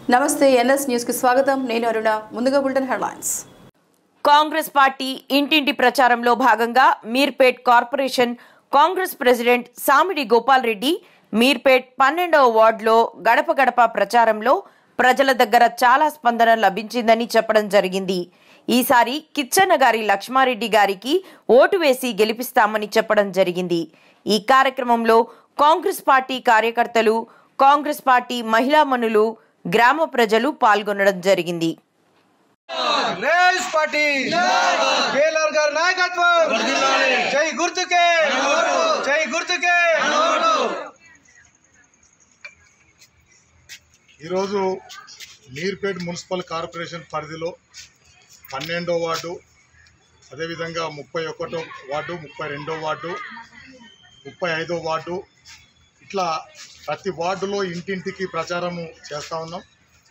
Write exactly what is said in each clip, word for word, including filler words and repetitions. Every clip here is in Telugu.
నమస్తే ఎన్ఎస్ న్యూస్ కి స్వాగతం నేను అరుణ ముందుగా బులెటిన్ హెడ్లైన్స్ కాంగ్రెస్ పార్టీ ఇంటింటి ప్రచారంలో భాగంగా మీర్పేట్ కార్పొరేషన్ కాంగ్రెస్ ప్రెసిడెంట్ సామిడి గోపాల్ రెడ్డి మీర్పేట్ పన్నెండవ వార్డులో గడప గడప ప్రచారంలో ప్రజల దగ్గర చాలా స్పందన లభించిందని చెప్పడం జరిగింది। ఈసారి కిచ్చన్న గారి లక్ష్మారెడ్డి గారికి ఓటు వేసి గెలిపిస్తామని చెప్పడం జరిగింది। ఈ కార్యక్రమంలో కాంగ్రెస్ పార్టీ కార్యకర్తలు కాంగ్రెస్ పార్టీ మహిళా మనులు గ్రామ ప్రజలు పాల్గొనడం జరిగింది। కాంగ్రెస్ పార్టీ కేఎల్ఆర్ గారి నాయకత్వం జై గుర్తుకే జై గుర్తుకే। ఈరోజు మీర్పేట్ మున్సిపల్ కార్పొరేషన్ పరిధిలో పన్నెండో వార్డు అదేవిధంగా ముప్పై ఒకటో వార్డు ముప్పై రెండో వార్డు ముప్పై ఐదో వార్డు ఇట్లా ప్రతి వార్డులో ఇంటింటికి ప్రచారము చేస్తూ ఉన్నాం।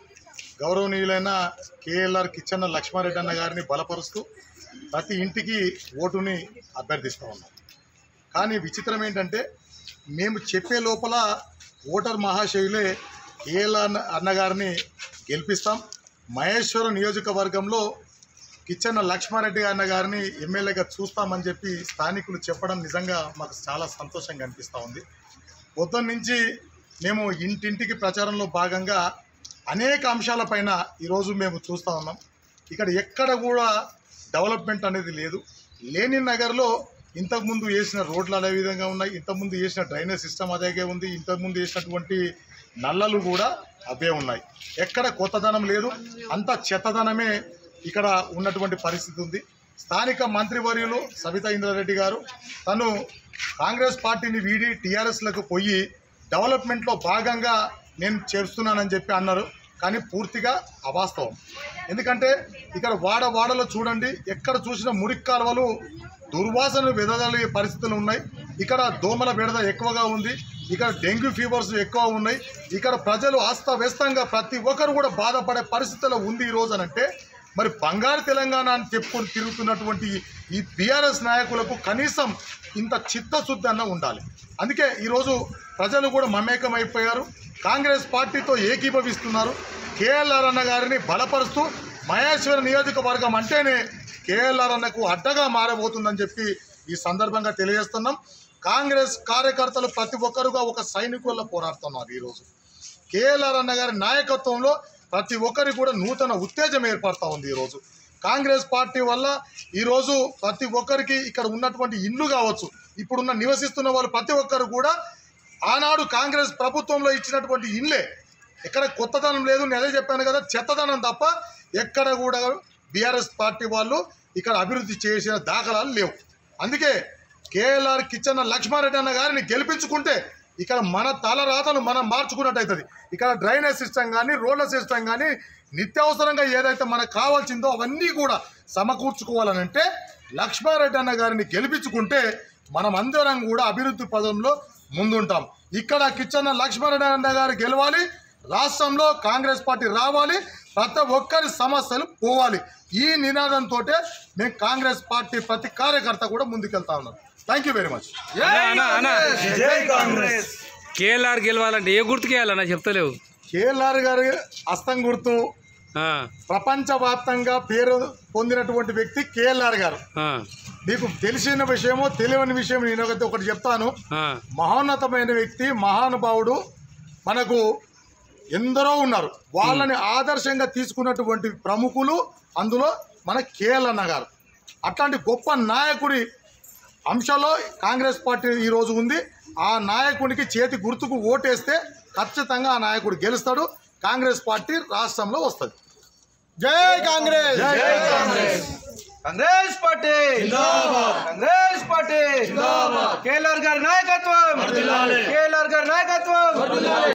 గౌరవనీయులైన కేఎల్ఆర్ కిచ్చన్న లక్ష్మారెడ్డి అన్న గారిని బలపరుస్తూ ప్రతి ఇంటికి ఓటుని అభ్యర్థిస్తూ ఉన్నాం। కానీ విచిత్రం ఏంటంటే మేము చెప్పే లోపల ఓటర్ మహాశయులే కేఎల్ఆర్ అన్నగారిని గెలిపిస్తాం, మహేశ్వరం నియోజకవర్గంలో కిచ్చన్న లక్ష్మారెడ్డి అన్న గారిని ఎమ్మెల్యేగా చూస్తామని చెప్పి స్థానికులు చెప్పడం నిజంగా మాకు చాలా సంతోషంగా అనిపిస్తూ ఉంది। పొద్దున్న నుంచి మేము ఇంటింటికి ప్రచారంలో భాగంగా అనేక అంశాలపైన ఈరోజు మేము చూస్తూ ఉన్నాం। ఇక్కడ ఎక్కడ కూడా డెవలప్మెంట్ అనేది లేదు। లేనిన్ నగర్లో ఇంతకుముందు వేసిన రోడ్లు అదే విధంగా ఉన్నాయి, ఇంతకుముందు వేసిన డ్రైనేజ్ సిస్టమ్ అదేగే ఉంది, ఇంతకుముందు వేసినటువంటి నల్లలు కూడా అవే ఉన్నాయి। ఎక్కడ కొత్తదనం లేదు, అంత చెత్తదనమే ఇక్కడ ఉన్నటువంటి పరిస్థితి ఉంది। స్థానిక మంత్రివర్యులు సబితా ఇంద్రారెడ్డి గారు తను కాంగ్రెస్ పార్టీని వీడి టీఆర్ఎస్లకు పోయి డెవలప్మెంట్లో భాగంగా నేను చేస్తున్నానని చెప్పి అన్నారు, కానీ పూర్తిగా అవాస్తవం। ఎందుకంటే ఇక్కడ వాడ వాడలో చూడండి, ఎక్కడ చూసిన మురికి కాలువలు దుర్వాసనలు వెదజల్లే పరిస్థితులు ఉన్నాయి। ఇక్కడ దోమల బెడద ఎక్కువగా ఉంది, ఇక్కడ డెంగ్యూ ఫీవర్స్ ఎక్కువ ఉన్నాయి, ఇక్కడ ప్రజలు అస్తవ్యస్తంగా ప్రతి ఒక్కరు కూడా బాధపడే పరిస్థితుల్లో ఉంది ఈరోజు అనంటే మరి బంగారు తెలంగాణ అని చెప్పుకొని తిరుగుతున్నటువంటి ఈ బీఆర్ఎస్ నాయకులకు కనీసం ఇంత చిత్తశుద్ధి అన్న ఉండాలి। అందుకే ఈరోజు ప్రజలు కూడా మమేకం అయిపోయారు, కాంగ్రెస్ పార్టీతో ఏకీభవిస్తున్నారు। కేఎల్ఆర్ అన్న గారిని బలపరుస్తూ మహేశ్వర నియోజకవర్గం అంటేనే కేఎల్ఆర్ అన్నకు అడ్డగా మారబోతుందని చెప్పి ఈ సందర్భంగా తెలియజేస్తున్నాం। కాంగ్రెస్ కార్యకర్తలు ప్రతి ఒక్కరుగా ఒక సైనికుల్లో పోరాడుతున్నారు। ఈరోజు కేఎల్ఆర్ అన్న గారి నాయకత్వంలో ప్రతి ఒక్కరికి కూడా నూతన ఉత్తేజం ఏర్పడుతూ ఉంది। ఈరోజు కాంగ్రెస్ పార్టీ వల్ల ఈరోజు ప్రతి ఒక్కరికి ఇక్కడ ఉన్నటువంటి ఇల్లు కావచ్చు, ఇప్పుడున్న నివసిస్తున్న వాళ్ళు ప్రతి ఒక్కరు కూడా ఆనాడు కాంగ్రెస్ ప్రభుత్వంలో ఇచ్చినటువంటి ఇల్లే, ఎక్కడ కొత్తదనం లేదు, నేను అదే చెప్పాను కదా, చెత్తదనం తప్ప ఎక్కడ కూడా బీఆర్ఎస్ పార్టీ వాళ్ళు ఇక్కడ అభివృద్ధి చేసిన దాఖలాలు లేవు। అందుకే కేఎల్ఆర్ కిచ్చన్న లక్ష్మారెడ్డి అన్న గారిని గెలిపించుకుంటే ఇక్కడ మన తలరాతను మనం మార్చుకున్నట్టు అవుతుంది। ఇక్కడ డ్రైనేజ్ సిస్టమ్ కానీ రోడ్ల సిస్టమ్ కానీ నిత్యావసరంగా ఏదైతే మనకు కావాల్సిందో అవన్నీ కూడా సమకూర్చుకోవాలనంటే లక్ష్మారెడ్డి అన్న గారిని గెలిపించుకుంటే మనం అందరం కూడా అభివృద్ధి పదంలో ముందుంటాం। ఇక్కడ కిచ్చన్న లక్ష్మారెడ్డి అన్న గారు గెలవాలి, రాష్ట్రంలో కాంగ్రెస్ పార్టీ రావాలి, ప్రతి ఒక్కరి సమస్యలు పోవాలి। ఈ నినాదంతో మేము కాంగ్రెస్ పార్టీ ప్రతి కార్యకర్త కూడా ముందుకెళ్తా ఉన్నాం। Thank you very much. KLR గెలవాలంటే ఏ గుర్తుకు వేయాలన్నా చెప్తలేవు। కేఎల్ఆర్ గారి హస్తం గుర్తు ప్రపంచవ్యాప్తంగా పేరు పొందినటువంటి వ్యక్తి కేఎల్ఆర్ గారు। మీకు తెలిసిన విషయమో తెలియని విషయం నేను ఒకటి చెప్తాను, మహోన్నతమైన వ్యక్తి, మహానుభావుడు, మనకు ఎందరో ఉన్నారు, వాళ్ళని ఆదర్శంగా తీసుకున్నటువంటి ప్రముఖులు అందులో మన కేఎల్ అన్న గారు। అట్లాంటి గొప్ప నాయకుడి అంశంలో కాంగ్రెస్ పార్టీ ఈరోజు ఉంది। ఆ నాయకునికి చేతి గుర్తుకు ఓటేస్తే ఖచ్చితంగా ఆ నాయకుడు గెలుస్తాడు, కాంగ్రెస్ పార్టీ రాష్ట్రంలో వస్తుంది। జై కాంగ్రెస్ జై Congress Congress party Congress party KLR గారి నాయకత్వం కేఎల్ఆర్ గారి నాయకత్వం।